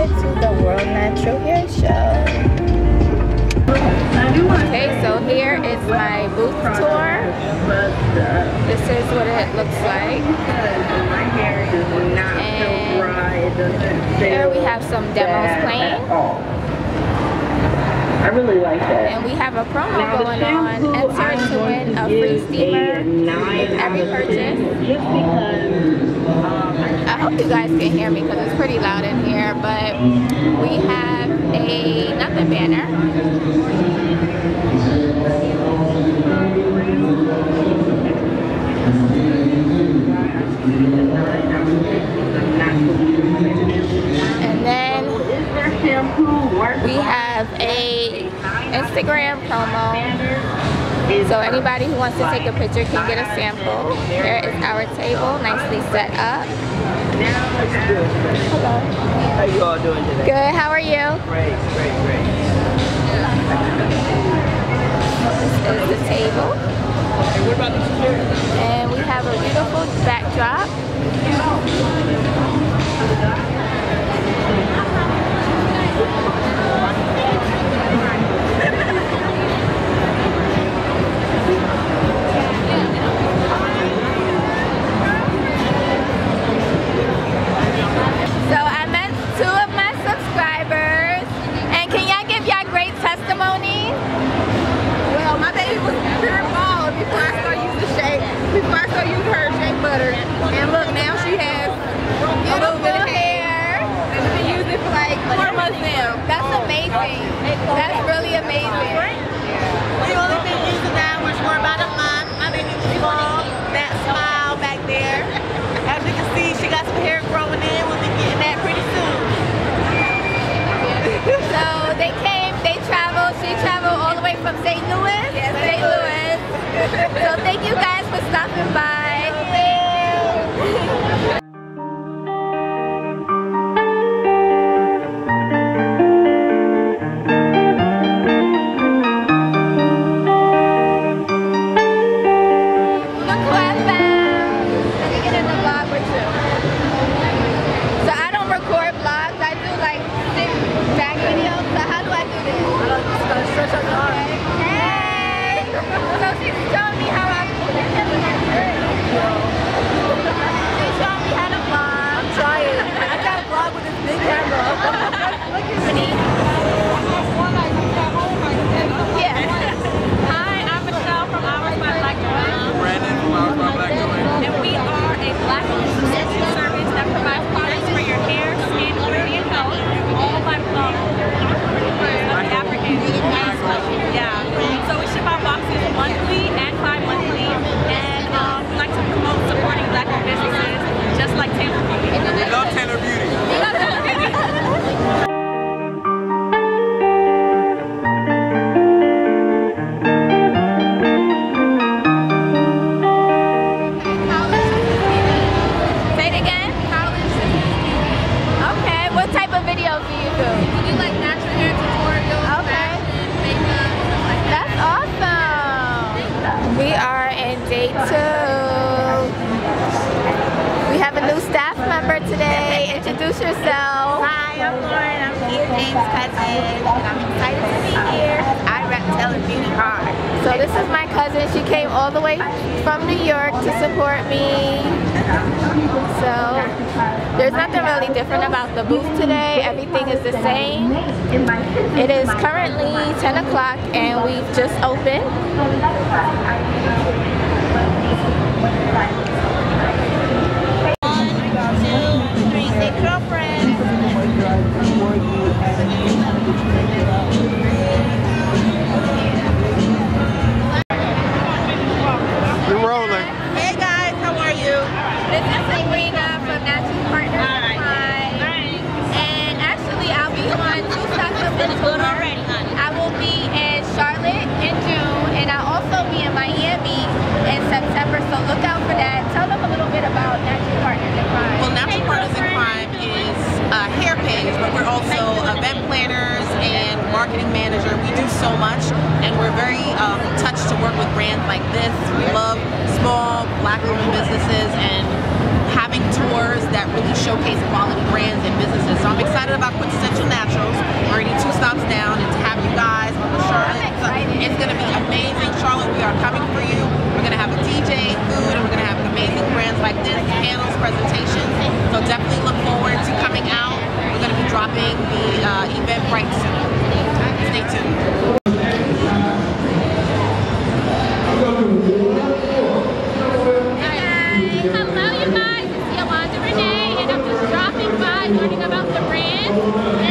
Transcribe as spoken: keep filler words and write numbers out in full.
back to the World Natural Hair Show. Okay, so here is my booth tour. This is what it looks like. And here we have some demos playing. I really like that. And we have a promo now, going on. Enter to win a free steamer with every purchase. Just because, um, I hope you guys can hear me because it's pretty loud in here. But we have a nothing banner. And then we have a Instagram promo. So anybody who wants to take a picture can get a sample. Here is our table, nicely set up. Hello. How you all doing today? Good, how are you? Great, great, great. This is the table. Hey, what about these chairs? And we have a beautiful backdrop. So I met two of my subscribers, and can y'all give y'all great testimony? Well, my baby was pure bald before I started using shea, before I started using her shea butter. And look, now she has a little bit of hair, and we've been using it for like four months now. That's amazing. That's really amazing. We've only been using that much for about a month. My baby was bald, that smile back there. As you can see, she got some hair growing in. We'll be getting that pretty soon. So they came, they traveled, she traveled all the way from Saint Louis, yes, Saint Louis. So thank you guys for stopping by. Look who I found. Let me get in the vlog with you. So I don't record vlogs, I do like sit back videos. So how do I do this? Just gonna stretch out your arm. Hey! So she's showing me how I She's showing me how to vlog. I'm trying. I got a vlog with this big camera. Look at me. Yeah. Hi, I'm Michelle from Hours by Black Joanne. Brandon from Hours by Black Joanne. And we are a Black extension service that provides products for your hair, skin, beauty, and health, all by um, African. Yeah. So we ship our boxes monthly and bi-monthly, and um, we like to promote supporting Black businesses, just like Taylor Beauty. We love Taylor Beauty. We love Taylor Beauty. Say it again. Okay, what type of videos do you do? We do like natural hair tutorials, Okay. fashion, makeup, stuff like that. That's awesome. We are in day two. We have a new staff member today. Introduce yourself. Hi, I'm Lauren. I'm Kia James' cousin. I'm excited to be here. I rep Taylor Beauty hard. So this is my cousin. She came all the way from New York to support me. So there's nothing really different about the booth today. Everything is the same. It is currently ten o'clock and we've just opened. One, two, three, say girlfriend. We're rolling. Hey guys, how are you? This is SMYRNA from Natural Partners. Alright. Alright. And actually I'll be on two stocks up in Good already, honey. I will be in Charlotte in June, and I'll also be in Miami in September, so look out for that. Tell them a little bit about Natural Partners in Crime. Well, Natural Partners in Crime is a hair page, but we're also event planners and marketing manager. We do so much, and we're very um, touched to work with brands like this. We love small Black-owned businesses and having tours that really showcase quality brands and businesses. So I'm excited about Quintessential Naturals. We're already two stops down, and to have you guys on the Charlotte, it's going to be amazing. Charlotte, we are coming for you. We're going to have a D J, food, and we're going to have amazing brands like this, panels, presentations. So definitely look forward to coming out. We're going to be dropping the uh, Eventbrite soon. Stay tuned. Hello, you guys. It's Yolanda Renee, and I'm just dropping by, learning about the brand.